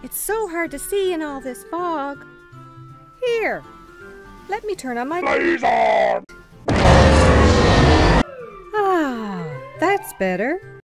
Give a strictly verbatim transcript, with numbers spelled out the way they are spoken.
It's so hard to see in all this fog. Here, let me turn on my laser. Ah, that's better.